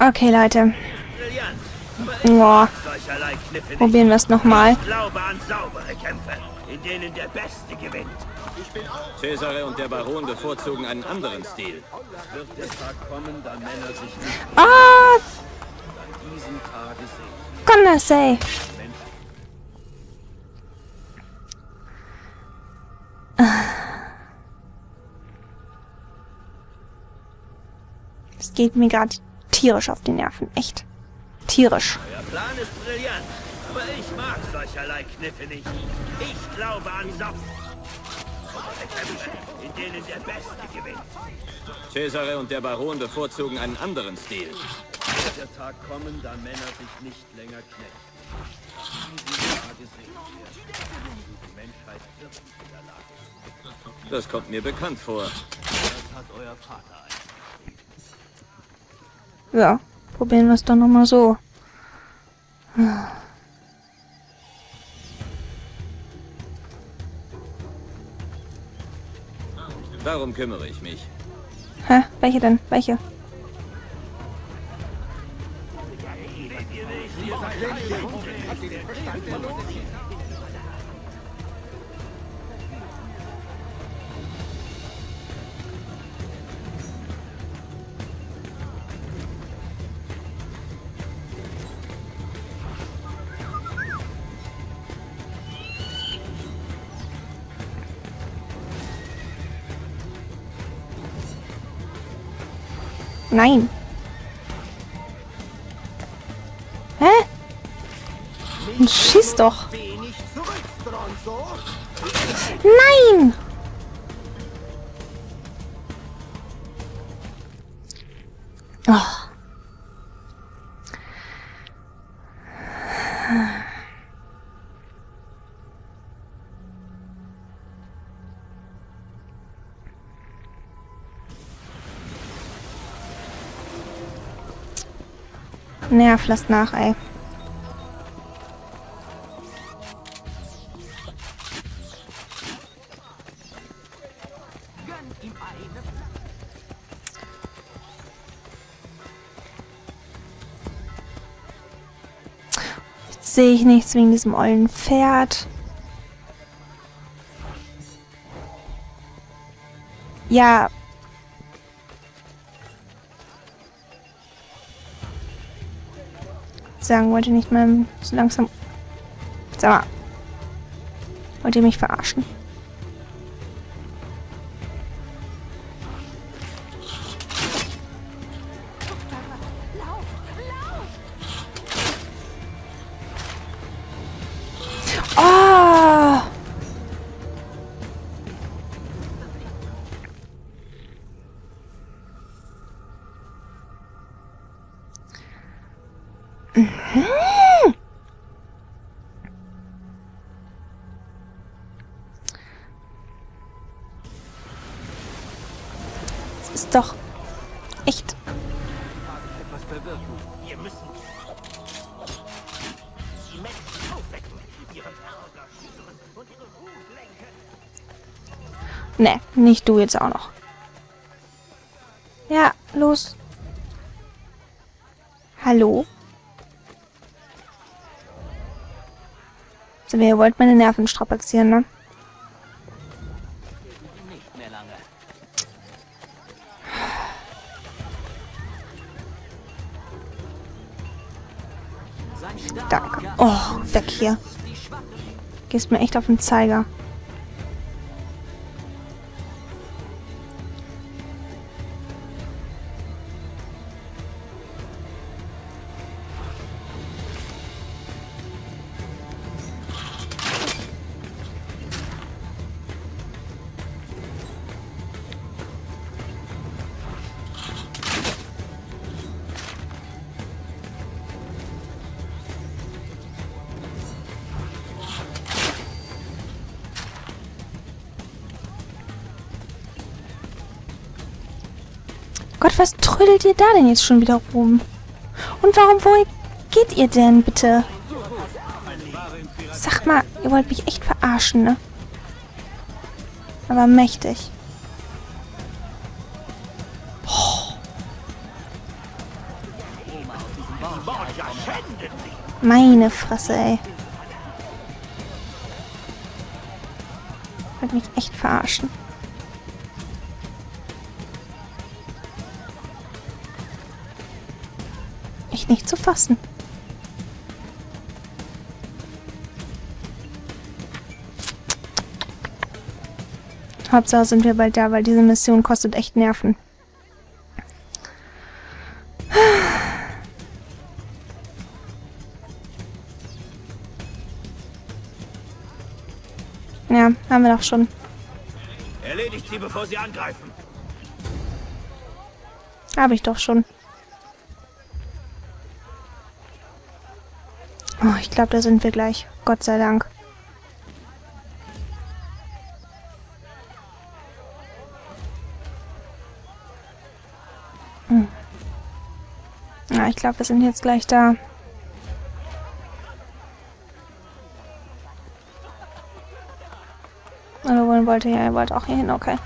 Okay, Leute. Brillant. Boah. Solcherlei Kniffe nicht. Probieren wir es nochmal. Ich glaube an saubere Kämpfe, in denen der Beste gewinnt. Cesare und der Baron bevorzugen einen anderen Stil. Wird der Tag kommen, da Männer sich nicht Ah, an diesem Tage sehen. gonna say. Es geht mir gerade tierisch auf die Nerven. Echt. Tierisch. Euer Plan ist brillant, aber ich mag solcherlei Kniffe nicht. Ich glaube an saubere Kämpfe, in denen der Beste gewinnt. Cesare und der Baron bevorzugen einen anderen Stil. Wird der Tag kommen, da Männer sich nicht länger knechten. An diesem Tage sehen wir. Die Menschheit wird nicht in der Lage. Das kommt mir bekannt vor. Das hat euer Vater Ja, probieren wir es doch nochmal so. Darum kümmere ich mich. Hä? Welche denn? Welche? Nein. Hä? Schieß doch. Nein! Oh. Nerv, lasst nach, ey. Jetzt sehe ich nichts wegen diesem ollen Pferd. Ja. Sagen wollte nicht mal so langsam. Sag mal. Wollt ihr mich verarschen? Oh! Das ist doch echt. etwas bewirken. Wir müssen die Menschen aufwecken, ihren Ärger schüren und ihre Wut lenken. Ne, nicht du jetzt auch noch. Ja, los. Hallo? Also, ihr wollt meine Nerven strapazieren, ne? Nicht mehr lange. Danke. Oh, weg hier. Gehst mir echt auf den Zeiger. Gott, was trödelt ihr da denn jetzt schon wieder rum? Und wo geht ihr denn, bitte? Sagt mal, ihr wollt mich echt verarschen, ne? Aber mächtig. Oh. Meine Fresse, ey. Wird mich echt verarschen. Echt nicht zu fassen. Hauptsache sind wir bald da, weil diese Mission kostet echt Nerven. Ja, haben wir doch schon. Erledigt sie, bevor sie angreifen. Habe ich doch schon. Oh, ich glaube, da sind wir gleich. Gott sei Dank. Ja, ich glaube, wir sind jetzt gleich da. Oder wohin wollte er? Er wollte auch hier hin, okay.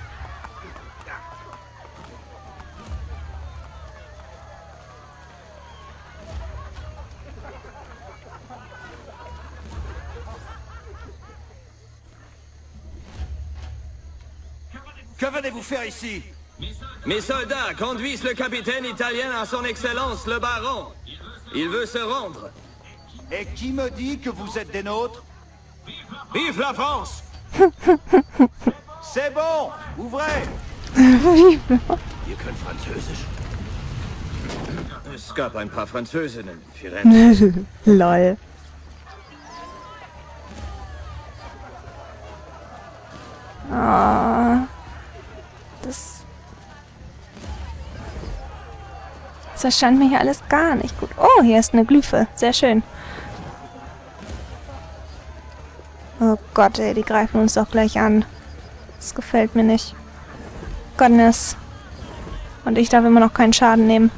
Que venez-vous faire ici? Mes soldats conduisent le capitaine italien à son excellence, le baron. Il veut se rendre. Et qui me dit que vous êtes des nôtres? Vive la France! C'est bon, ouvrez! Ihr könnt Französisch. Es gab ein paar Französinnen in Firenze. Lol. Oh, das erscheint mir hier alles gar nicht gut. Oh, hier ist eine Glyphe. Sehr schön. Oh Gott, ey, die greifen uns doch gleich an. Das gefällt mir nicht. Goodness. Und ich darf immer noch keinen Schaden nehmen.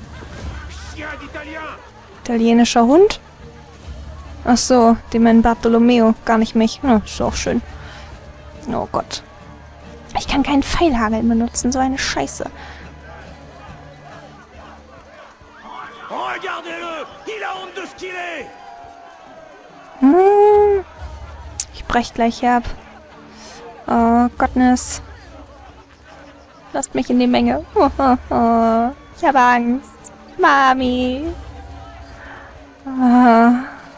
Italienischer Hund? Ach so, die meinen Bartolomeo, gar nicht mich. Oh, ist auch schön. Oh Gott. Ich kann keinen Pfeilhagel benutzen, so eine Scheiße. Ich brech gleich ab. Oh, Gottness. Lasst mich in die Menge. Oh, oh, oh. Ich habe Angst. Mami. Oh.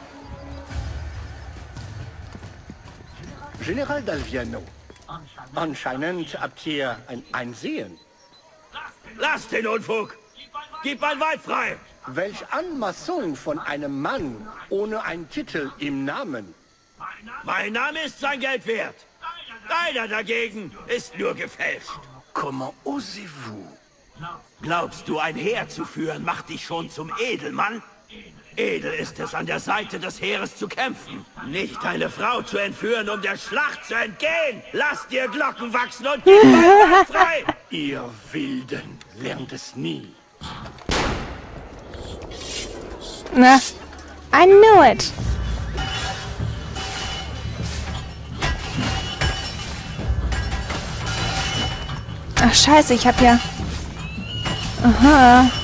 General Dalviano, anscheinend habt ihr ein Einsehen. Lasst den Unfug! Gib mein Weib frei! Welch Anmaßung von einem Mann ohne einen Titel im Namen. Mein Name ist sein Geld wert. Deiner dagegen ist nur gefälscht. Comment osez-vous? Glaubst du, ein Heer zu führen, macht dich schon zum Edelmann? Edel ist es, an der Seite des Heeres zu kämpfen. Nicht eine Frau zu entführen, um der Schlacht zu entgehen. Lass dir Glocken wachsen und gib mein Weib frei! Ihr Wilden lernt es nie. Na, I knew it. Ach, scheiße, ich hab ja... Aha.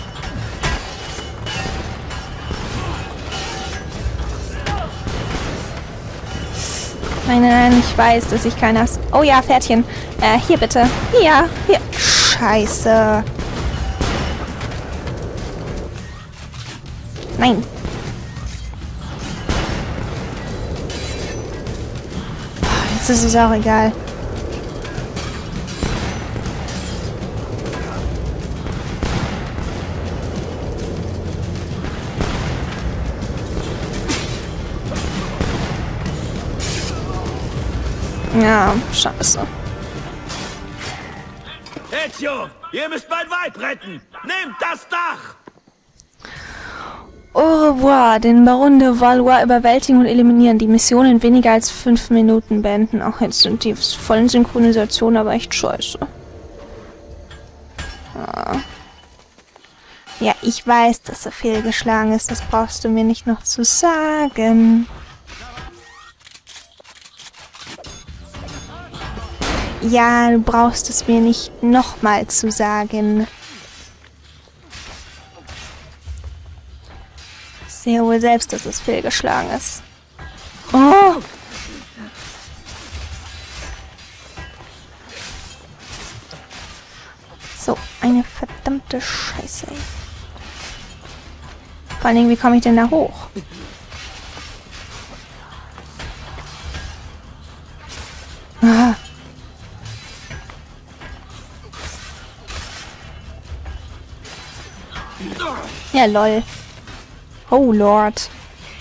Nein, nein, nein, ich weiß, dass ich keiner... Oh ja, Pferdchen. Hier bitte. Hier, hier. Scheiße. Nein. Jetzt ist es auch egal. Ja, scheiße. Ezio, ihr müsst mein Weib retten! Nehmt das Dach! Au revoir. Den Baron de Valois überwältigen und eliminieren. Die Mission in weniger als 5 Minuten beenden. Auch jetzt sind die vollen Synchronisationen aber echt scheiße. Ja, ich weiß, dass er fehlgeschlagen ist. Das brauchst du mir nicht noch zu sagen. Ja, du brauchst es mir nicht nochmal zu sagen. Sehe wohl selbst, dass es fehlgeschlagen ist. Oh! So, eine verdammte Scheiße. Vor allen Dingen, wie komme ich denn da hoch? Ah. Ja, lol. Oh, Lord.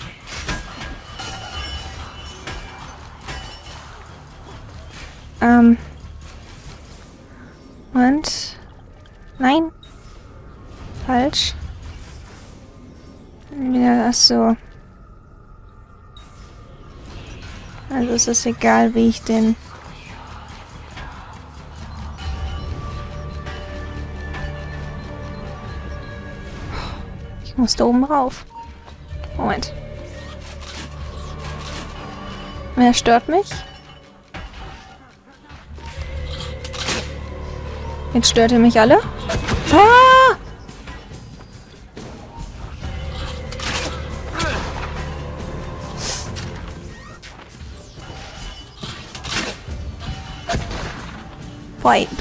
Und... Nein. Falsch. Wieder, achso. Also es ist egal, wie ich den... Ich muss da oben rauf. Moment. Wer stört mich? Jetzt stört ihr mich alle? Ah! Boy, du...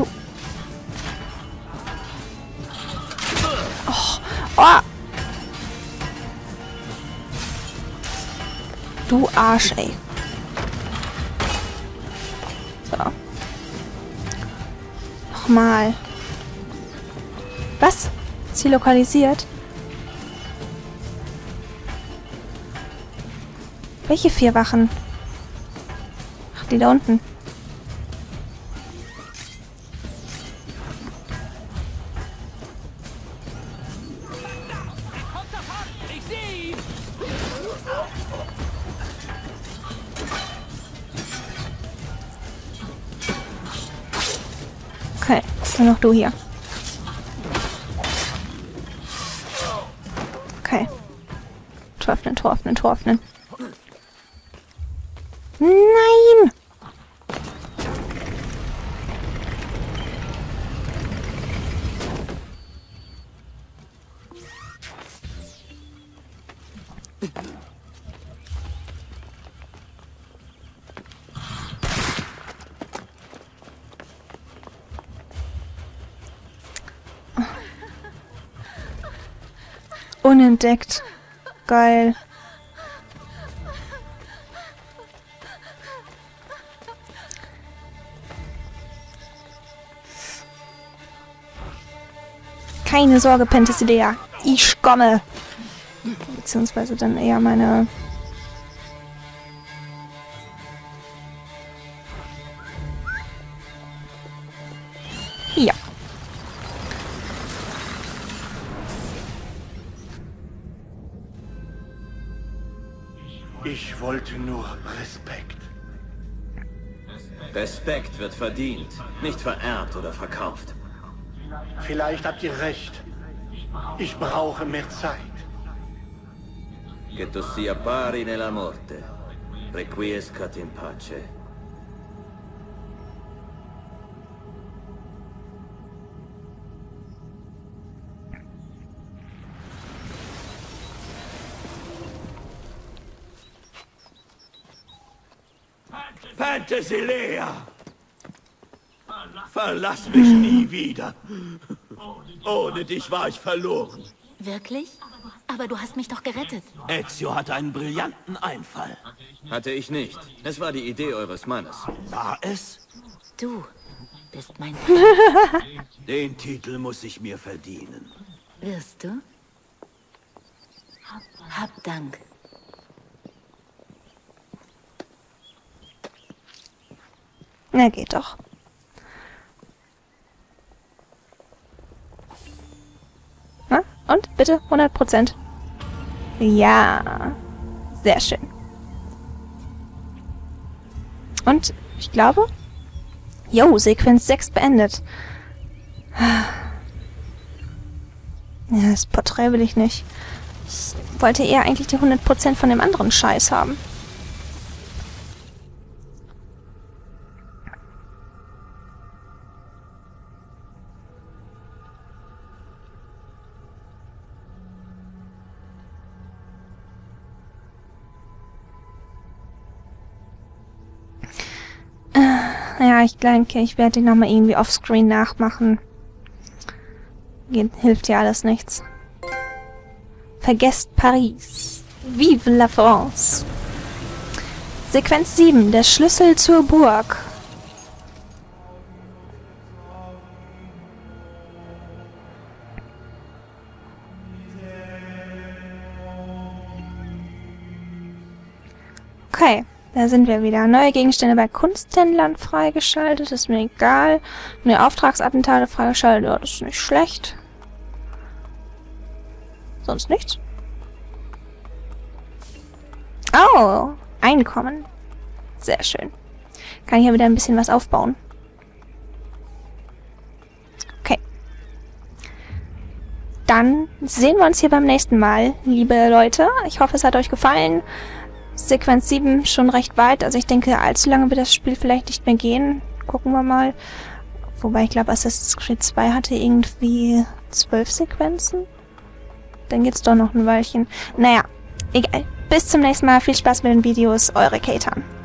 Oh. Oh. Du Arsch, ey. So. Nochmal. Was? Ziel lokalisiert? Welche 4 Wachen? Ach, die da unten. Okay, nur noch du hier. Okay. Tor öffnen, Tor öffnen, Tor öffnen. Nein! Unentdeckt. Geil. Keine Sorge, Penthesilea. Ich komme. Beziehungsweise dann eher meine... Ja. Ich wollte nur Respekt. Respekt wird verdient, nicht vererbt oder verkauft. Vielleicht habt ihr recht. Ich brauche mehr Zeit. Che tu sia pari nella morte. Requiescat in pace. Penthesilea! Verlass mich nie wieder. Ohne dich war ich verloren. Wirklich? Aber du hast mich doch gerettet. Ezio hatte einen brillanten Einfall. Hatte ich nicht. Es war die Idee eures Mannes. War es? Du bist mein... Den Titel muss ich mir verdienen. Wirst du? Hab Dank. Na, geht doch. Na, und? Bitte? 100%. Ja. Sehr schön. Und ich glaube... Jo, Sequenz 6 beendet. Ja, das Porträt will ich nicht. Ich wollte eher eigentlich die 100% von dem anderen Scheiß haben. Ja, ich denke, ich werde den nochmal irgendwie offscreen nachmachen. Hilft ja alles nichts. Vergesst Paris. Vive la France. Sequenz 7. Der Schlüssel zur Burg. Okay, da sind wir wieder. Neue Gegenstände bei Kunsthändlern freigeschaltet, ist mir egal. Neue Auftragsattentate freigeschaltet, ja, das ist nicht schlecht. Sonst nichts. Oh, Einkommen. Sehr schön. Kann ich ja wieder ein bisschen was aufbauen. Okay. Dann sehen wir uns hier beim nächsten Mal, liebe Leute. Ich hoffe, es hat euch gefallen. Sequenz 7 schon recht weit. Also ich denke, allzu lange wird das Spiel vielleicht nicht mehr gehen. Gucken wir mal. Wobei ich glaube, Assassin's Creed 2 hatte irgendwie 12 Sequenzen. Dann geht's doch noch ein Weilchen. Naja, egal. Bis zum nächsten Mal. Viel Spaß mit den Videos. Eure Ketan.